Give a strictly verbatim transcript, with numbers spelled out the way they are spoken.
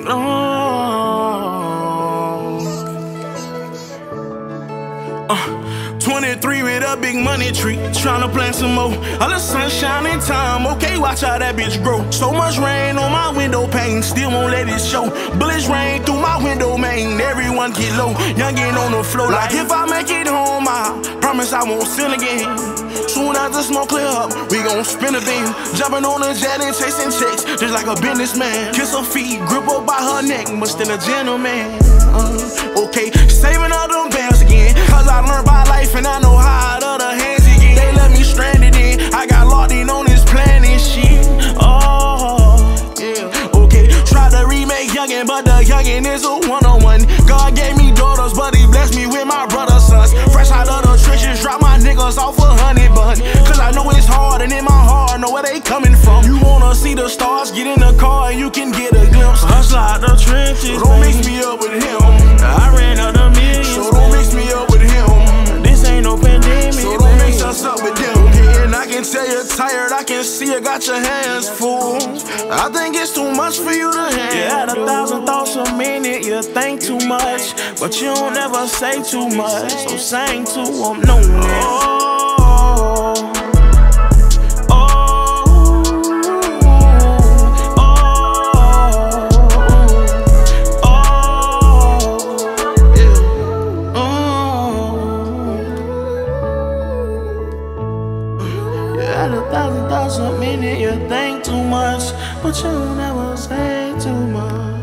Uh, twenty-three with a big money tree, tryna plant some more. All the sunshine in time, okay, watch how that bitch grow. So much rain on my window pane, still won't let it show. Bullets rain through my window, man, everyone get low. Youngin' on the floor, like if I make it home, I promise I won't sin again. Soon as the smoke clear up, we gon' spin a beam. Jumping on a jet and chasing checks, just like a businessman. Kiss her feet, grip up by her neck, but still a gentleman. Uh, okay, saving all them bands again, cause I learned by life and I know how out of the hands again. They left me stranded in, I got locked in on this planet shit. Oh, yeah, okay. Try to remake Youngin', but the Youngin' is a one-on-one. God gave me daughters, but he blessed me with my brother's sons. Fresh out of the trenches, drop my niggas off a honey bun. Cause I know it's hard, and in my heart, know where they coming from. You wanna see the stars, get in the car and you can get a glimpse. Hustle out the trenches, so don't mix me up with him. I ran out of millions, so don't mix me up with him. This ain't no pandemic, so don't mix us up with them. Yeah, and I can tell you're tired, I can see you got your hands full. I think it's too much for you to handle. You had a thousand thoughts a minute, you think too much, but you don't ever say too much, so sing to them, no man. A thousand thoughts a minute, you think too much, but you never say too much.